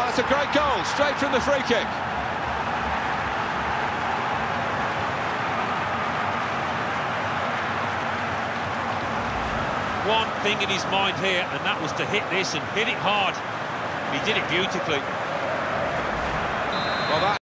That's a great goal, straight from the free kick. One thing in his mind here, and that was to hit this and hit it hard. He did it beautifully. Well, that